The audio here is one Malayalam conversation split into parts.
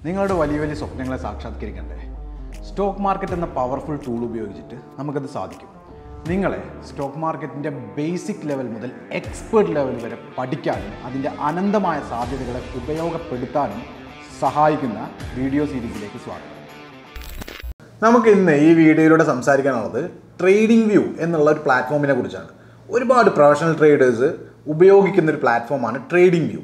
നിങ്ങളുടെ വലിയ വലിയ സ്വപ്നങ്ങളെ സാക്ഷാത്കരിക്കണ്ടേ? സ്റ്റോക്ക് മാർക്കറ്റ് എന്ന പവർഫുൾ ടൂൾ ഉപയോഗിച്ചിട്ട് നമുക്കത് സാധിക്കും. നിങ്ങളെ സ്റ്റോക്ക് മാർക്കറ്റിൻ്റെ ബേസിക് ലെവൽ മുതൽ എക്സ്പേർട്ട് ലെവൽ വരെ പഠിക്കാനും അതിൻ്റെ അനന്തമായ സാധ്യതകളെ ഉപയോഗപ്പെടുത്താനും സഹായിക്കുന്ന വീഡിയോ സീരീസിലേക്ക് സ്വാഗതം. നമുക്ക് ഇന്ന് ഈ വീഡിയോയിലൂടെ സംസാരിക്കാനുള്ളത് ട്രേഡിംഗ് വ്യൂ എന്നുള്ള ഒരു പ്ലാറ്റ്ഫോമിനെ കുറിച്ചാണ്. ഒരുപാട് പ്രൊഫഷണൽ ട്രേഡേഴ്സ് ഉപയോഗിക്കുന്ന ഒരു പ്ലാറ്റ്ഫോമാണ് ട്രേഡിംഗ് വ്യൂ.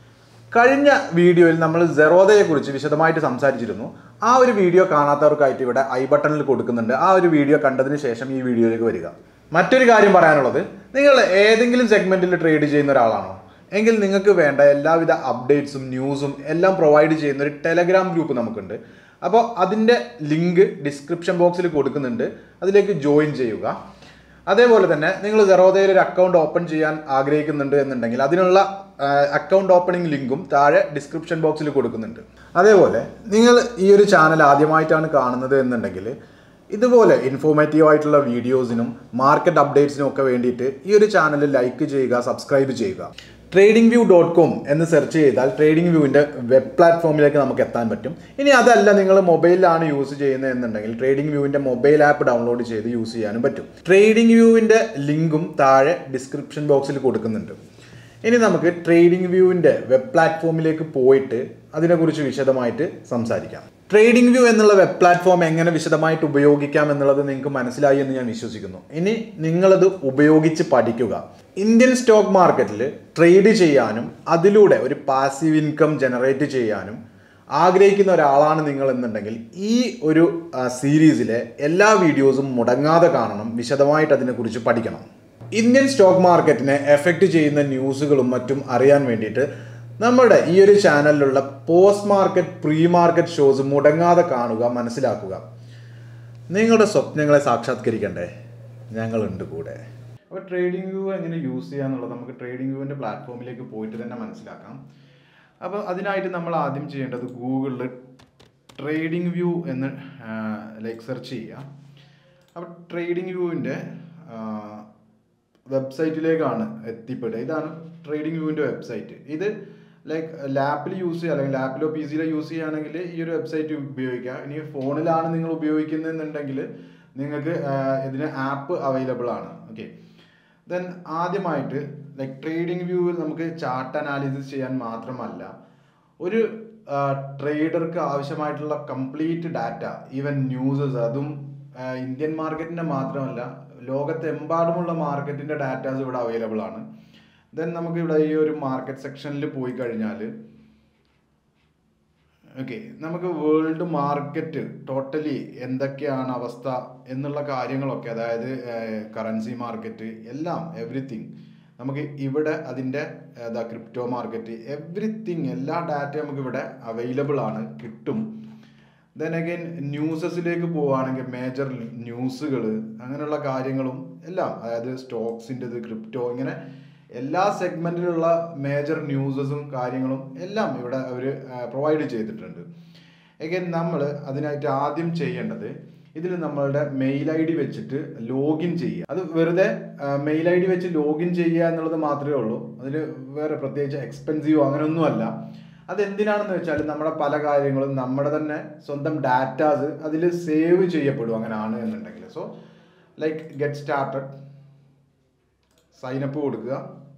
കഴിഞ്ഞ വീഡിയോയിൽ നമ്മൾ സെറോധയെക്കുറിച്ച് വിശദമായിട്ട് സംസാരിച്ചിരുന്നു. ആ ഒരു വീഡിയോ കാണാത്തവർക്കായിട്ട് ഇവിടെ ഐ ബട്ടണിൽ കൊടുക്കുന്നുണ്ട്. ആ ഒരു വീഡിയോ കണ്ടതിന് ശേഷം ഈ വീഡിയോയിലേക്ക് വരിക. മറ്റൊരു കാര്യം പറയാനുള്ളത്, നിങ്ങൾ ഏതെങ്കിലും സെഗ്മെൻറ്റിൽ ട്രേഡ് ചെയ്യുന്ന ഒരാളാണോ എങ്കിൽ നിങ്ങൾക്ക് വേണ്ട എല്ലാവിധ അപ്ഡേറ്റ്സും ന്യൂസും എല്ലാം പ്രൊവൈഡ് ചെയ്യുന്ന ഒരു ടെലഗ്രാം ഗ്രൂപ്പ് നമുക്കുണ്ട്. അപ്പോൾ അതിൻ്റെ ലിങ്ക് ഡിസ്ക്രിപ്ഷൻ ബോക്സിൽ കൊടുക്കുന്നുണ്ട്, അതിലേക്ക് ജോയിൻ ചെയ്യുക. അതേപോലെ തന്നെ നിങ്ങൾ സെറോധയിൽ ഒരു അക്കൗണ്ട് ഓപ്പൺ ചെയ്യാൻ ആഗ്രഹിക്കുന്നുണ്ട് എന്നുണ്ടെങ്കിൽ അതിനുള്ള അക്കൗണ്ട് ഓപ്പണിംഗ് ലിങ്കും താഴെ ഡിസ്ക്രിപ്ഷൻ ബോക്സിൽ കൊടുക്കുന്നുണ്ട്. അതേപോലെ നിങ്ങൾ ഈ ഒരു ചാനൽ ആദ്യമായിട്ടാണ് കാണുന്നത് എന്നുണ്ടെങ്കിൽ ഇതുപോലെ ഇൻഫോർമേറ്റീവ് ആയിട്ടുള്ള വീഡിയോസിനും മാർക്കറ്റ് അപ്ഡേറ്റ്സിനും ഒക്കെ വേണ്ടിയിട്ട് ഈ ഒരു ചാനൽ ലൈക്ക് ചെയ്യുക, സബ്സ്ക്രൈബ് ചെയ്യുക. TradingView.com എന്ന് സെർച്ച് ചെയ്താൽ ട്രേഡിംഗ് വ്യൂവിൻ്റെ വെബ് പ്ലാറ്റ്ഫോമിലേക്ക് നമുക്ക് എത്താൻ പറ്റും. ഇനി അതല്ല നിങ്ങൾ മൊബൈലിലാണ് യൂസ് ചെയ്യുന്നത് എന്നുണ്ടെങ്കിൽ ട്രേഡിംഗ് വ്യൂവിൻ്റെ മൊബൈൽ ആപ്പ് ഡൗൺലോഡ് ചെയ്ത് യൂസ് ചെയ്യാനും പറ്റും. ട്രേഡിംഗ് വ്യൂവിൻ്റെ ലിങ്കും താഴെ ഡിസ്ക്രിപ്ഷൻ ബോക്സിൽ കൊടുക്കുന്നുണ്ട്. ഇനി നമുക്ക് ട്രേഡിംഗ് വ്യൂവിൻ്റെ വെബ് പ്ലാറ്റ്ഫോമിലേക്ക് പോയിട്ട് അതിനെക്കുറിച്ച് വിശദമായിട്ട് സംസാരിക്കാം. ട്രേഡിംഗ് വ്യൂ എന്നുള്ള വെബ് പ്ലാറ്റ്ഫോം എങ്ങനെ വിശദമായിട്ട് ഉപയോഗിക്കാം എന്നുള്ളത് നിങ്ങൾക്ക് മനസ്സിലായി എന്ന് ഞാൻ വിശ്വസിക്കുന്നു. ഇനി നിങ്ങളത് ഉപയോഗിച്ച് പഠിക്കുക. ഇന്ത്യൻ സ്റ്റോക്ക് മാർക്കറ്റിൽ ട്രേഡ് ചെയ്യാനും അതിലൂടെ ഒരു പാസീവ് ഇൻകം ജനറേറ്റ് ചെയ്യാനും ആഗ്രഹിക്കുന്ന ഒരാളാണ് നിങ്ങൾ എന്നുണ്ടെങ്കിൽ ഈ ഒരു സീരീസിലെ എല്ലാ വീഡിയോസും മുടങ്ങാതെ കാണണം, വിശദമായിട്ട് അതിനെക്കുറിച്ച് പഠിക്കണം. ഇന്ത്യൻ സ്റ്റോക്ക് മാർക്കറ്റിനെ എഫക്റ്റ് ചെയ്യുന്ന ന്യൂസുകളും മറ്റും അറിയാൻ വേണ്ടിയിട്ട് നമ്മുടെ ഈ ഒരു ചാനലിലുള്ള post market, pre market shows മുടങ്ങാതെ കാണുക, മനസ്സിലാക്കുക. നിങ്ങളുടെ സ്വപ്നങ്ങളെ സാക്ഷാത്കരിക്കണ്ടേ? ഞങ്ങളുണ്ട് കൂടെ. അപ്പോൾ ട്രേഡിംഗ് വ്യൂ എങ്ങനെ യൂസ് ചെയ്യാന്നുള്ളത് നമുക്ക് ട്രേഡിംഗ് വ്യൂവിൻ്റെ പ്ലാറ്റ്ഫോമിലേക്ക് പോയിട്ട് തന്നെ മനസ്സിലാക്കാം. അപ്പോൾ അതിനായിട്ട് നമ്മൾ ആദ്യം ചെയ്യേണ്ടത് ഗൂഗിളിൽ ട്രേഡിംഗ് വ്യൂ എന്ന് സെർച്ച് ചെയ്യുക. അപ്പോൾ ട്രേഡിംഗ് വ്യൂവിൻ്റെ വെബ്സൈറ്റിലേക്കാണ് എത്തിപ്പെടുക. ഇതാണ് ട്രേഡിംഗ് വ്യൂവിൻ്റെ വെബ്സൈറ്റ്. ഇത് ലാപ്പിൽ യൂസ് ചെയ്യുക, അല്ലെങ്കിൽ ലാപ്പിലോ പി സിയിലോ യൂസ് ചെയ്യുകയാണെങ്കിൽ ഈ ഒരു വെബ്സൈറ്റ് ഉപയോഗിക്കാം. ഇനി ഫോണിലാണ് നിങ്ങൾ ഉപയോഗിക്കുന്നതെന്നുണ്ടെങ്കിൽ നിങ്ങൾക്ക് ഇതിന് ആപ്പ് അവൈലബിൾ ആണ്. ഓക്കെ, ദെൻ ആദ്യമായിട്ട് ട്രേഡിംഗ് വ്യൂവിൽ നമുക്ക് ചാർട്ട് അനാലിസിസ് ചെയ്യാൻ മാത്രമല്ല ഒരു ട്രേഡർക്ക് ആവശ്യമായിട്ടുള്ള കംപ്ലീറ്റ് ഡാറ്റ, ഈവൻ ന്യൂസസ്, അതും ഇന്ത്യൻ മാർക്കറ്റിൻ്റെ മാത്രമല്ല ലോകത്തെമ്പാടുമുള്ള മാർക്കറ്റിൻ്റെ ഡാറ്റാസ് ഇവിടെ അവൈലബിൾ ആണ്. ദെൻ നമുക്ക് ഇവിടെ ഈ ഒരു മാർക്കറ്റ് സെക്ഷനിൽ പോയി കഴിഞ്ഞാൽ ഓക്കെ, നമുക്ക് വേൾഡ് മാർക്കറ്റ് ടോട്ടലി എന്തൊക്കെയാണ് അവസ്ഥ എന്നുള്ള കാര്യങ്ങളൊക്കെ, അതായത് കറൻസി മാർക്കറ്റ് എല്ലാം, എവറിത്തിങ് നമുക്ക് ഇവിടെ അതിൻ്റെ ക്രിപ്റ്റോ മാർക്കറ്റ്, എവറിത്തിങ് എല്ലാ ഡാറ്റയും നമുക്ക് ഇവിടെ അവൈലബിൾ ആണ്, കിട്ടും. ദെൻ അഗൈൻ ന്യൂസസിലേക്ക് പോവുകയാണെങ്കിൽ മേജർ ന്യൂസുകൾ, അങ്ങനെയുള്ള കാര്യങ്ങളും എല്ലാം, അതായത് സ്റ്റോക്സിൻ്റെത്, ക്രിപ്റ്റോ, ഇങ്ങനെ എല്ലാ സെഗ്മെൻറ്റിലുള്ള മേജർ ന്യൂസസും കാര്യങ്ങളും എല്ലാം ഇവിടെ അവർ പ്രൊവൈഡ് ചെയ്തിട്ടുണ്ട്. അഗൈൻ നമ്മൾ അതിനായിട്ട് ആദ്യം ചെയ്യേണ്ടത് ഇതിൽ നമ്മളുടെ മെയിൽ ഐ ഡി വെച്ചിട്ട് ലോഗിൻ ചെയ്യുക. അത് വെറുതെ മെയിൽ ഐ ഡി വെച്ച് ലോഗിൻ ചെയ്യുക എന്നുള്ളത് മാത്രമേ ഉള്ളൂ. അതിൽ വേറെ പ്രത്യേകിച്ച് എക്സ്പെൻസീവോ അങ്ങനെയൊന്നുമല്ല. അതെന്തിനാണെന്ന് വെച്ചാൽ നമ്മുടെ പല കാര്യങ്ങളും നമ്മുടെ തന്നെ സ്വന്തം ഡാറ്റാസ് അതിൽ സേവ് ചെയ്യപ്പെടും, അങ്ങനെയാണ് എന്നുണ്ടെങ്കിൽ. സോ ഗെറ്റ് സ്റ്റാർട്ടഡ്, സൈനപ്പ് കൊടുക്കുക.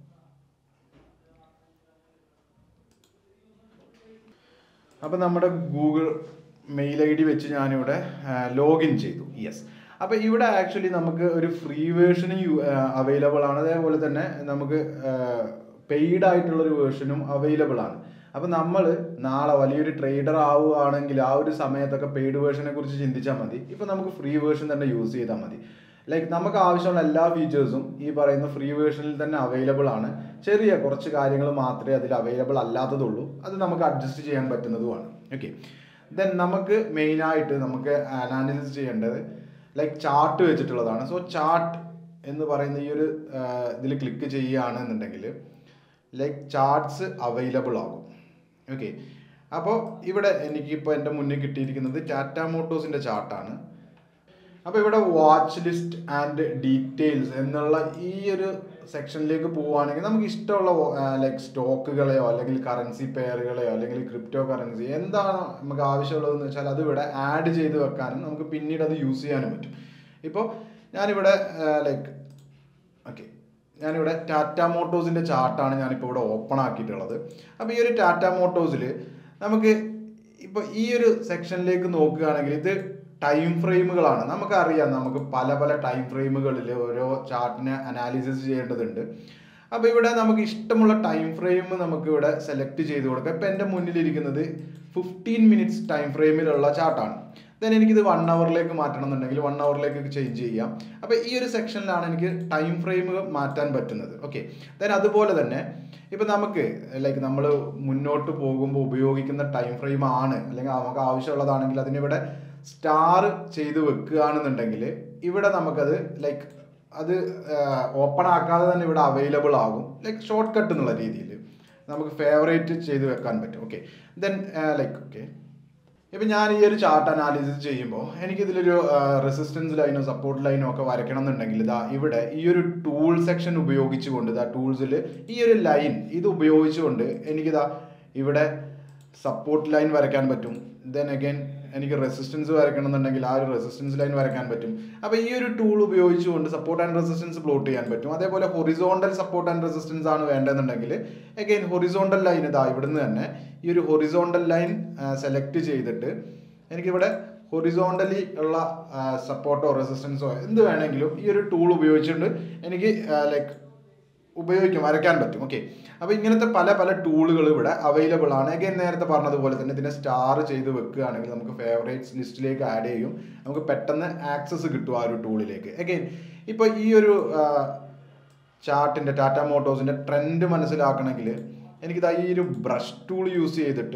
അപ്പോൾ നമ്മുടെ ഗൂഗിൾ മെയിൽ ഐ ഡി വെച്ച് ഞാനിവിടെ ലോഗിൻ ചെയ്തു. യെസ്. അപ്പോൾ ഇവിടെ ആക്ച്വലി നമുക്ക് ഒരു ഫ്രീ വേർഷനും അവൈലബിൾ ആണ്, അതേപോലെ തന്നെ നമുക്ക് പെയ്ഡ് ആയിട്ടുള്ളൊരു വേർഷനും അവൈലബിൾ ആണ്. അപ്പോൾ നമ്മൾ നാളെ വലിയൊരു ട്രേഡർ ആവുകയാണെങ്കിൽ ആ ഒരു സമയത്തൊക്കെ പെയ്ഡ് വേർഷനെ കുറിച്ച് ചിന്തിച്ചാൽ മതി. ഇപ്പോൾ നമുക്ക് ഫ്രീ വേർഷൻ തന്നെ യൂസ് ചെയ്താൽ മതി. നമുക്ക് ആവശ്യമുള്ള എല്ലാ ഫീച്ചേഴ്സും ഈ പറയുന്ന ഫ്രീ വേർഷനിൽ തന്നെ അവൈലബിൾ ആണ്. ചെറിയ കുറച്ച് കാര്യങ്ങൾ മാത്രമേ അതിൽ അവൈലബിൾ അല്ലാത്തതുള്ളൂ, അത് നമുക്ക് അഡ്ജസ്റ്റ് ചെയ്യാൻ പറ്റുന്നതുമാണ്. ഓക്കെ, ദെൻ നമുക്ക് മെയിനായിട്ട് നമുക്ക് അനാലിസിസ് ചെയ്യേണ്ടത് ചാർട്ട് വെച്ചിട്ടുള്ളതാണ്. സോ ചാർട്ട് എന്ന് പറയുന്ന ഈ ഒരു ഇതിൽ ക്ലിക്ക് ചെയ്യുകയാണെന്നുണ്ടെങ്കിൽ ചാർട്ട്സ് അവൈലബിൾ ആകും. ഓക്കെ, അപ്പോൾ ഇവിടെ എനിക്കിപ്പോൾ എൻ്റെ മുന്നിൽ കിട്ടിയിരിക്കുന്നത് ടാറ്റ മോട്ടോഴ്സിൻ്റെ ചാർട്ടാണ്. അപ്പോൾ ഇവിടെ വാച്ച് ലിസ്റ്റ് ആൻഡ് ഡീറ്റെയിൽസ് എന്നുള്ള ഈ ഒരു സെക്ഷനിലേക്ക് പോവുകയാണെങ്കിൽ നമുക്ക് ഇഷ്ടമുള്ള ലൈക്ക് സ്റ്റോക്കുകളെയോ അല്ലെങ്കിൽ കറൻസി പെയറുകളെയോ അല്ലെങ്കിൽ ക്രിപ്റ്റോ കറൻസി എന്താണ് നമുക്ക് ആവശ്യമുള്ളതെന്ന് വെച്ചാൽ അത് ഇവിടെ ആഡ് ചെയ്ത് വെക്കാനും നമുക്ക് പിന്നീട് അത് യൂസ് ചെയ്യാനും പറ്റും. ഇപ്പോൾ ഞാനിവിടെ ഞാനിവിടെ ടാറ്റ മോട്ടോഴ്സിൻ്റെ ചാർട്ടാണ് ഞാനിപ്പോൾ ഇവിടെ ഓപ്പൺ ആക്കിയിട്ടുള്ളത്. അപ്പോൾ ഈ ഒരു ടാറ്റ മോട്ടോഴ്സിൽ നമുക്ക് ഇപ്പോൾ ഈ ഒരു സെക്ഷനിലേക്ക് നോക്കുകയാണെങ്കിൽ ഇത് ടൈം ഫ്രെയിമുകളാണ്. നമുക്കറിയാം, നമുക്ക് പല പല ടൈം ഫ്രെയിമുകളിൽ ഓരോ ചാർട്ടിനെ അനാലിസിസ് ചെയ്യേണ്ടതുണ്ട്. അപ്പോൾ ഇവിടെ നമുക്ക് ഇഷ്ടമുള്ള ടൈം ഫ്രെയിം നമുക്ക് ഇവിടെ സെലക്ട് ചെയ്ത് കൊടുക്കാം. ഇപ്പോൾ എൻ്റെ മുന്നിലിരിക്കുന്നത് 15 മിനിറ്റ്സ് ടൈം ഫ്രെയിമിലുള്ള ചാർട്ടാണ്. ദെൻ എനിക്കിത് 1 അവറിലേക്ക് മാറ്റണം എന്നുണ്ടെങ്കിൽ 1 അവറിലേക്ക് ചേഞ്ച് ചെയ്യാം. അപ്പോൾ ഈ ഒരു സെക്ഷനിലാണ് എനിക്ക് ടൈം ഫ്രെയിം മാറ്റാൻ പറ്റുന്നത്. ഓക്കെ, ദെൻ അതുപോലെ തന്നെ ഇപ്പം നമുക്ക് നമ്മൾ മുന്നോട്ട് പോകുമ്പോൾ ഉപയോഗിക്കുന്ന ടൈം ഫ്രെയിം ആണ് അല്ലെങ്കിൽ നമുക്ക് ആവശ്യമുള്ളതാണെങ്കിൽ അതിനിവിടെ സ്റ്റാർ ചെയ്ത് വെക്കുകയാണെന്നുണ്ടെങ്കിൽ ഇവിടെ നമുക്കത് അത് ഓപ്പൺ ആക്കാതെ തന്നെ ഇവിടെ അവൈലബിൾ ആകും. ഷോർട്ട് കട്ട് എന്നുള്ള രീതിയിൽ നമുക്ക് ഫേവറേറ്റ് ചെയ്ത് വെക്കാൻ പറ്റും. ഓക്കെ, ദെൻ ഇപ്പം ഞാൻ ഈ ഒരു ചാർട്ട് അനാലിസിസ് ചെയ്യുമ്പോൾ എനിക്കിതിലൊരു റെസിസ്റ്റൻസ് ലൈനോ സപ്പോർട്ട് ലൈനോ ഒക്കെ വരയ്ക്കണം എന്നുണ്ടെങ്കിൽ ഇവിടെ ഈ ഒരു ടൂൾ സെക്ഷൻ ഉപയോഗിച്ചുകൊണ്ട് ടൂൾസിൽ ഈ ഒരു ലൈൻ ഇത് ഉപയോഗിച്ചുകൊണ്ട് എനിക്കിതാ ഇവിടെ സപ്പോർട്ട് ലൈൻ വരയ്ക്കാൻ പറ്റും. ദെൻ അഗൈൻ എനിക്ക് റെസിസ്റ്റൻസ് വരയ്ക്കണം എന്നുണ്ടെങ്കിൽ ആ ഒരു റെസിസ്റ്റൻസ് ലൈൻ വരയ്ക്കാൻ പറ്റും. അപ്പോൾ ഈ ഒരു ടൂൾ ഉപയോഗിച്ചുകൊണ്ട് സപ്പോർട്ട് ആൻഡ് റെസിസ്റ്റൻസ് പ്ലോട്ട് ചെയ്യാൻ പറ്റും. അതേപോലെ ഹൊറിസോണ്ടൽ സപ്പോർട്ട് ആൻഡ് റെസിസ്റ്റൻസ് ആണ് വേണ്ടതെന്നുണ്ടെങ്കിൽ അഗൈൻ ഹൊറിസോണ്ടൽ ലൈൻ ഇവിടുന്ന് തന്നെ ഈ ഒരു ഹൊറിസോണ്ടൽ ലൈൻ സെലക്ട് ചെയ്തിട്ട് എനിക്കിവിടെ ഹൊറിസോണ്ടലി ഉള്ള സപ്പോർട്ടോ റെസിസ്റ്റൻസോ എന്ത് വേണമെങ്കിലും ഈ ഒരു ടൂൾ ഉപയോഗിച്ചുകൊണ്ട് എനിക്ക് വരയ്ക്കാൻ പറ്റും. ഓക്കെ, അപ്പോൾ ഇങ്ങനത്തെ പല പല ടൂളുകൾ ഇവിടെ അവൈലബിൾ ആണ്. അഗൈൻ നേരത്തെ പറഞ്ഞതുപോലെ തന്നെ ഇതിനെ സ്റ്റാർ ചെയ്ത് വെക്കുകയാണെങ്കിൽ നമുക്ക് ഫേവറേറ്റ്സ് ലിസ്റ്റിലേക്ക് ആഡ് ചെയ്യും. നമുക്ക് പെട്ടെന്ന് ആക്സസ് കിട്ടും ആ ഒരു ടൂളിലേക്ക്. അഗൈൻ ഇപ്പോൾ ഈ ഒരു ചാർട്ടിൻ്റെ ടാറ്റ മോട്ടോഴ്സിൻ്റെ ട്രെൻഡ് മനസ്സിലാക്കണമെങ്കിൽ എനിക്കിതാ ഈ ഒരു ബ്രഷ് ടൂൾ യൂസ് ചെയ്തിട്ട്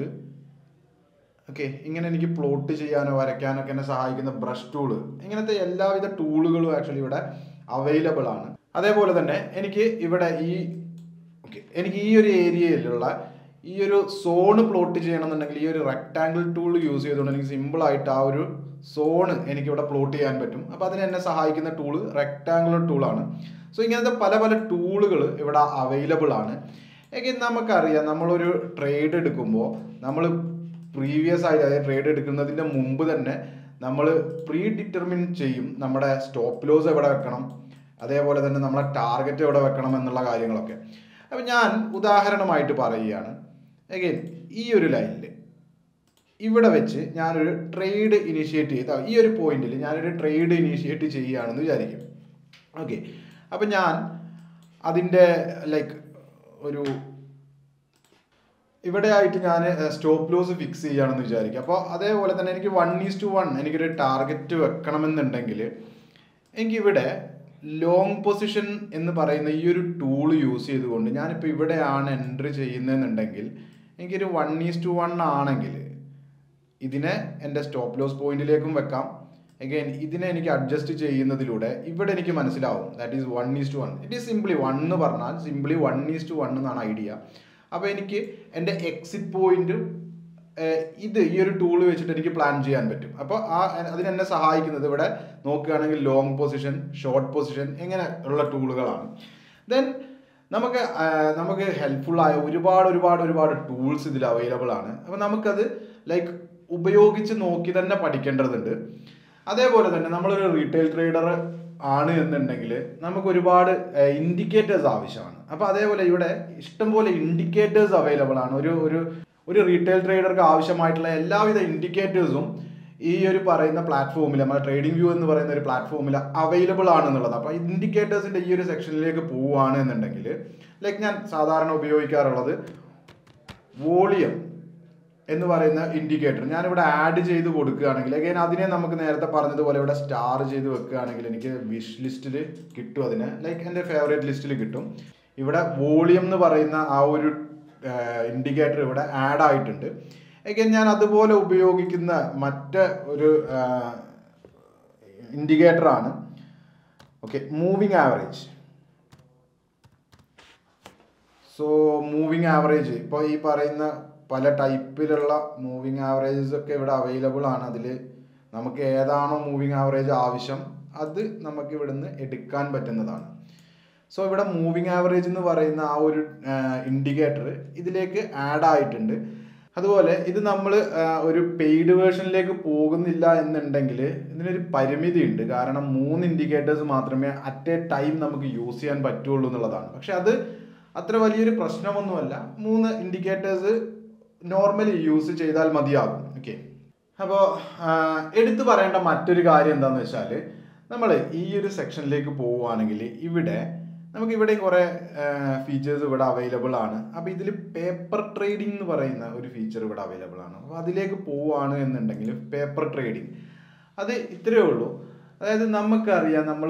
ഇങ്ങനെ എനിക്ക് പ്ലോട്ട് ചെയ്യാനോ വരയ്ക്കാനൊക്കെ എന്നെ സഹായിക്കുന്ന ബ്രഷ് ടൂള്, ഇങ്ങനത്തെ എല്ലാവിധ ടൂളുകളും ആക്ച്വലി ഇവിടെ അവൈലബിൾ ആണ്. അതേപോലെ തന്നെ എനിക്ക് ഇവിടെ എനിക്ക് ഈ ഒരു ഏരിയയിലുള്ള ഈ ഒരു സോണ് പ്ലോട്ട് ചെയ്യണമെന്നുണ്ടെങ്കിൽ ഈ ഒരു റെക്ടാങ്കിൾ ടൂൾ യൂസ് ചെയ്തുകൊണ്ട് എനിക്ക് സിമ്പിളായിട്ട് ആ ഒരു സോണ് എനിക്കിവിടെ പ്ലോട്ട് ചെയ്യാൻ പറ്റും. അപ്പോൾ അതിന് എന്നെ സഹായിക്കുന്ന ടൂള് റെക്ടാങ്കുലർ ടൂളാണ്. സോ ഇങ്ങനത്തെ പല പല ടൂളുകൾ ഇവിടെ അവൈലബിൾ ആണ്. നമുക്കറിയാം, നമ്മളൊരു ട്രേഡ് എടുക്കുമ്പോൾ നമ്മൾ പ്രീവിയസ് ആയിട്ട് അതായത് ട്രേഡ് എടുക്കുന്നതിൻ്റെ മുമ്പ് തന്നെ നമ്മൾ പ്രീ ഡിറ്റർമിൻ ചെയ്യും നമ്മുടെ സ്റ്റോപ്പ് ലോസ് എവിടെ വെക്കണം, അതേപോലെ തന്നെ നമ്മളെ ടാർഗറ്റ് എവിടെ വെക്കണം എന്നുള്ള കാര്യങ്ങളൊക്കെ. അപ്പം ഞാൻ ഉദാഹരണമായിട്ട് പറയുകയാണ്, അഗൈൻ ഈ ഒരു ലൈനിൽ ഇവിടെ വെച്ച് ഞാനൊരു ട്രേഡ് ഇനീഷ്യേറ്റ് ചെയ്ത് ഈ ഒരു പോയിന്റിൽ ഞാനൊരു ട്രേഡ് ഇനീഷ്യേറ്റ് ചെയ്യുകയാണെന്ന് വിചാരിക്കും. ഓക്കെ, അപ്പം ഞാൻ അതിൻ്റെ ഒരു ഇവിടെ ആയിട്ട് ഞാൻ സ്റ്റോപ്പ് ലോസ് ഫിക്സ് ചെയ്യുകയാണെന്ന് വിചാരിക്കും. അപ്പോൾ അതേപോലെ തന്നെ എനിക്ക് 1:1 എനിക്കൊരു ടാർഗറ്റ് വെക്കണമെന്നുണ്ടെങ്കിൽ എനിക്കിവിടെ ലോങ് പൊസിഷൻ എന്ന് പറയുന്ന ഈ ഒരു ടൂൾ യൂസ് ചെയ്തുകൊണ്ട് ഞാനിപ്പോൾ ഇവിടെയാണ് എൻട്രി ചെയ്യുന്നതെന്നുണ്ടെങ്കിൽ എനിക്കൊരു 1:1 ആണെങ്കിൽ ഇതിനെ എൻ്റെ സ്റ്റോപ്പ് ലോസ് പോയിന്റിലേക്കും വെക്കാം. അഗൈൻ ഇതിനെ എനിക്ക് അഡ്ജസ്റ്റ് ചെയ്യുന്നതിലൂടെ ഇവിടെ എനിക്ക് മനസ്സിലാവും that is 1:1. It is simply 1 എന്ന് പറഞ്ഞാൽ സിംപ്ലി 1:1 എന്നാണ് ഐഡിയ. അപ്പോൾ എനിക്ക് എൻ്റെ എക്സിറ്റ് പോയിന്റ് ഈ ഒരു ടൂൾ വെച്ചിട്ട് എനിക്ക് പ്ലാൻ ചെയ്യാൻ പറ്റും. അപ്പോൾ അതിനെന്നെ സഹായിക്കുന്നത് ഇവിടെ നോക്കുകയാണെങ്കിൽ ലോങ് പൊസിഷൻ, ഷോർട്ട് പൊസിഷൻ ഇങ്ങനെ ഉള്ള ടൂളുകളാണ്. ദെൻ നമുക്ക് ഹെൽപ്ഫുള്ളായ ഒരുപാട് ടൂൾസ് ഇതിൽ അവൈലബിൾ ആണ്. അപ്പോൾ നമുക്കത് ഉപയോഗിച്ച് നോക്കി തന്നെ പഠിക്കേണ്ടതുണ്ട്. അതേപോലെ തന്നെ നമ്മളൊരു റീറ്റെയിൽ ട്രേഡർ ആണ് എന്നുണ്ടെങ്കിൽ നമുക്ക് ഒരുപാട് ഇൻഡിക്കേറ്റേഴ്സ് ആവശ്യമാണ്. അപ്പോൾ അതേപോലെ ഇവിടെ ഇഷ്ടംപോലെ ഇൻഡിക്കേറ്റേഴ്സ് അവൈലബിൾ ആണ്. ഒരു റീറ്റെയിൽ ട്രേഡർക്ക് ആവശ്യമായിട്ടുള്ള എല്ലാവിധ ഇൻഡിക്കേറ്റേഴ്സും ഈ ഒരു പറയുന്ന പ്ലാറ്റ്ഫോമിൽ, നമ്മുടെ TradingView എന്ന് പറയുന്ന ഒരു പ്ലാറ്റ്ഫോമിൽ അവൈലബിൾ ആണെന്നുള്ളത്. അപ്പോൾ ഇൻഡിക്കേറ്റേഴ്സിൻ്റെ ഈ ഒരു സെക്ഷനിലേക്ക് പോവുകയാണ് എന്നുണ്ടെങ്കിൽ ഞാൻ സാധാരണ ഉപയോഗിക്കാറുള്ളത് വോളിയം എന്ന് പറയുന്ന ഇൻഡിക്കേറ്റർ ഞാനിവിടെ ആഡ് ചെയ്ത് കൊടുക്കുകയാണെങ്കിൽ അഗൈൻ അതിനെ നമുക്ക് നേരത്തെ പറഞ്ഞതുപോലെ ഇവിടെ സ്റ്റാർ ചെയ്ത് വെക്കുകയാണെങ്കിൽ എനിക്ക് വിഷ് ലിസ്റ്റിൽ കിട്ടും. അതിന് എൻ്റെ ഫേവറേറ്റ് ലിസ്റ്റിൽ കിട്ടും. ഇവിടെ വോളിയം എന്ന് പറയുന്ന ആ ഒരു ഇൻഡിക്കേറ്റർ ഇവിടെ ആഡ് ആയിട്ടുണ്ട്. അഗൈൻ ഞാൻ അതുപോലെ ഉപയോഗിക്കുന്ന ഒരു ഇൻഡിക്കേറ്ററാണ് moving average. So moving average ഇപ്പോൾ ഈ പറയുന്ന പല ടൈപ്പിലുള്ള മൂവിങ് ആവറേജസ് ഒക്കെ ഇവിടെ അവൈലബിൾ ആണ്. അതിൽ നമുക്ക് ഏതാണോ മൂവിങ് ആവറേജ് ആവശ്യം അത് നമുക്ക് ഇവിടുന്ന് എടുക്കാൻ പറ്റുന്നതാണ്. സോ ഇവിടെ മൂവിങ് ആവറേജ് എന്ന് പറയുന്ന ആ ഒരു ഇൻഡിക്കേറ്റർ ഇതിലേക്ക് ആഡ് ആയിട്ടുണ്ട്. അതുപോലെ ഇത് നമ്മൾ ഒരു പെയ്ഡ് വേർഷനിലേക്ക് പോകുന്നില്ല എന്നുണ്ടെങ്കിൽ ഇതിനൊരു പരിമിതി ഉണ്ട്. കാരണം 3 ഇൻഡിക്കേറ്റേഴ്സ് മാത്രമേ അറ്റ് എ ടൈം നമുക്ക് യൂസ് ചെയ്യാൻ പറ്റുള്ളൂ എന്നുള്ളതാണ്. പക്ഷെ അത് അത്ര വലിയൊരു പ്രശ്നമൊന്നുമല്ല. 3 ഇൻഡിക്കേറ്റേഴ്സ് നോർമലി യൂസ് ചെയ്താൽ മതിയാകും. ഓക്കെ, അപ്പോൾ എടുത്തു പറയേണ്ട മറ്റൊരു കാര്യം എന്താണെന്ന് വെച്ചാൽ, നമ്മൾ ഈ ഒരു സെക്ഷനിലേക്ക് പോവുകയാണെങ്കിൽ ഇവിടെ കുറേ ഫീച്ചേഴ്സ് ഇവിടെ അവൈലബിൾ ആണ്. അപ്പോൾ ഇതിൽ പേപ്പർ ട്രേഡിംഗ് എന്ന് പറയുന്ന ഒരു ഫീച്ചർ ഇവിടെ അവൈലബിൾ ആണ്. അപ്പോൾ അതിലേക്ക് പോവുകയാണ് എന്നുണ്ടെങ്കിൽ പേപ്പർ ട്രേഡിംഗ് അത് ഇത്രയേ ഉള്ളൂ. അതായത് നമുക്കറിയാം, നമ്മൾ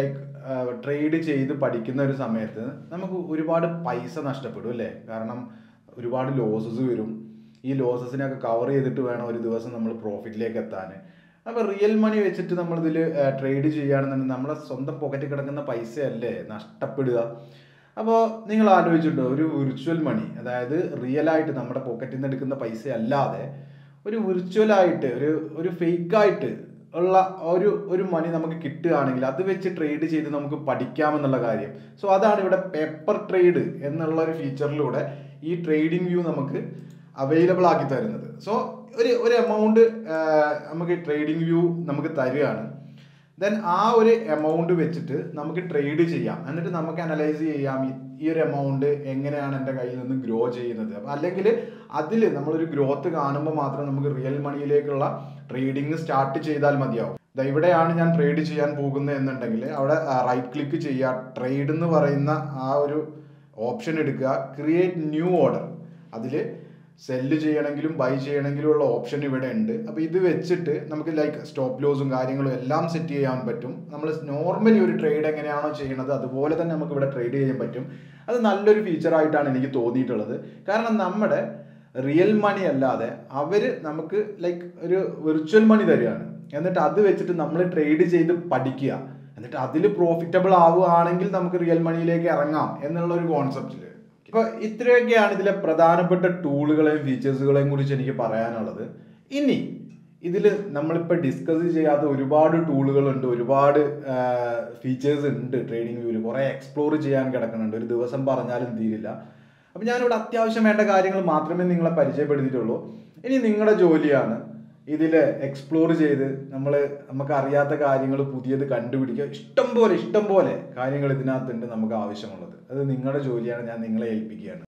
ട്രേഡ് ചെയ്ത് പഠിക്കുന്ന ഒരു സമയത്ത് നമുക്ക് ഒരുപാട് പൈസ നഷ്ടപ്പെടും അല്ലേ? കാരണം ഒരുപാട് ലോസസ് വരും. ഈ ലോസസിനൊക്കെ കവർ ചെയ്തിട്ട് വേണം ഒരു ദിവസം നമ്മൾ പ്രോഫിറ്റിലേക്ക് എത്താൻ. അപ്പോൾ റിയൽ മണി വെച്ചിട്ട് നമ്മളിതിൽ ട്രേഡ് ചെയ്യുകയാണെന്നുണ്ടെങ്കിൽ നമ്മളെ സ്വന്തം പോക്കറ്റിൽ കിടക്കുന്ന പൈസയല്ലേ നഷ്ടപ്പെടുക. അപ്പോൾ നിങ്ങൾ ആലോചിച്ചിട്ടുണ്ടോ, ഒരു വിർച്വൽ മണി, അതായത് റിയലായിട്ട് നമ്മുടെ പോക്കറ്റിൽ നിന്ന് എടുക്കുന്ന പൈസ അല്ലാതെ ഒരു വിർച്വലായിട്ട് ഒരു ഫേക്കായിട്ട് ഉള്ള ഒരു മണി നമുക്ക് കിട്ടുകയാണെങ്കിൽ അത് വെച്ച് ട്രേഡ് ചെയ്ത് നമുക്ക് പഠിക്കാമെന്നുള്ള കാര്യം. സോ അതാണ് ഇവിടെ പേപ്പർ ട്രേഡ് എന്നുള്ള ഒരു ഫീച്ചറിലൂടെ ഈ ട്രേഡിംഗ് വ്യൂ നമുക്ക് അവൈലബിൾ ആക്കി തരുന്നത്. സോ ഒരു എമൗണ്ട് നമുക്ക് ട്രേഡിംഗ് വ്യൂ നമുക്ക് തരികയാണ്. ദെൻ ആ ഒരു എമൗണ്ട് വെച്ചിട്ട് നമുക്ക് ട്രേഡ് ചെയ്യാം. എന്നിട്ട് നമുക്ക് അനലൈസ് ചെയ്യാം ഈ ഒരു എമൗണ്ട് എങ്ങനെയാണ് എൻ്റെ കയ്യിൽ നിന്ന് ഗ്രോ ചെയ്യുന്നത്. അപ്പം അല്ലെങ്കിൽ അതിൽ നമ്മളൊരു ഗ്രോത്ത് കാണുമ്പോൾ മാത്രം നമുക്ക് റിയൽ മണിയിലേക്കുള്ള ട്രേഡിങ് സ്റ്റാർട്ട് ചെയ്താൽ മതിയാവും. ഇവിടെയാണ് ഞാൻ ട്രേഡ് ചെയ്യാൻ പോകുന്നത് എന്നുണ്ടെങ്കിൽ അവിടെ റൈറ്റ് ക്ലിക്ക് ചെയ്യുക, ട്രേഡ് എന്ന് പറയുന്ന ആ ഒരു ഓപ്ഷൻ എടുക്കുക, ക്രിയേറ്റ് ന്യൂ ഓർഡർ. അതിൽ സെല്ല് ചെയ്യണമെങ്കിലും ബൈ ചെയ്യണമെങ്കിലും ഉള്ള ഓപ്ഷൻ ഇവിടെ ഉണ്ട്. അപ്പോൾ ഇത് വെച്ചിട്ട് നമുക്ക് സ്റ്റോപ്പ് ലോസും കാര്യങ്ങളും എല്ലാം സെറ്റ് ചെയ്യാൻ പറ്റും. നമ്മൾ നോർമലി ഒരു ട്രേഡ് എങ്ങനെയാണോ ചെയ്യുന്നത് അതുപോലെ തന്നെ നമുക്ക് ഇവിടെ ട്രേഡ് ചെയ്യാൻ പറ്റും. അത് നല്ലൊരു ഫീച്ചറായിട്ടാണ് എനിക്ക് തോന്നിയിട്ടുള്ളത്. കാരണം നമ്മുടെ റിയൽ മണി അല്ലാതെ അവർ നമുക്ക് ഒരു വിർച്വൽ മണി തരികയാണ്. എന്നിട്ട് അത് വെച്ചിട്ട് നമ്മൾ ട്രേഡ് ചെയ്ത് പഠിക്കുക. എന്നിട്ട് അതിൽ പ്രോഫിറ്റബിൾ ആവുകയാണെങ്കിൽ നമുക്ക് റിയൽ മണിയിലേക്ക് ഇറങ്ങാം എന്നുള്ള ഒരു കോൺസെപ്റ്റിൽ. ഇപ്പോൾ ഇത്രയൊക്കെയാണ് ഇതിലെ പ്രധാനപ്പെട്ട ടൂളുകളെയും ഫീച്ചേഴ്സുകളെയും കുറിച്ച് എനിക്ക് പറയാനുള്ളത്. ഇനി ഇതിൽ നമ്മളിപ്പോൾ ഡിസ്കസ് ചെയ്യാത്ത ഒരുപാട് ടൂളുകളുണ്ട്, ഒരുപാട് ഫീച്ചേഴ്സ് ഉണ്ട് ട്രേഡിംഗ് വ്യൂവിൽ. കുറേ എക്സ്പ്ലോർ ചെയ്യാൻ കിടക്കുന്നുണ്ട്, ഒരു ദിവസം പറഞ്ഞാലും തീരില്ല. അപ്പം ഞാനിവിടെ അത്യാവശ്യം വേണ്ട കാര്യങ്ങൾ മാത്രമേ നിങ്ങളെ പരിചയപ്പെടുത്തിയിട്ടുള്ളൂ. ഇനി നിങ്ങളുടെ ജോലിയാണ് ഇതിൽ എക്സ്പ്ലോർ ചെയ്ത് നമുക്ക് അറിയാത്ത കാര്യങ്ങൾ പുതിയത് കണ്ടുപിടിക്കുക. ഇഷ്ടം പോലെ കാര്യങ്ങൾ ഇതിനകത്തുണ്ട് നമുക്ക് ആവശ്യമുള്ളത്. അത് നിങ്ങളുടെ ജോലിയാണ്, ഞാൻ നിങ്ങളെ ഏൽപ്പിക്കുകയാണ്.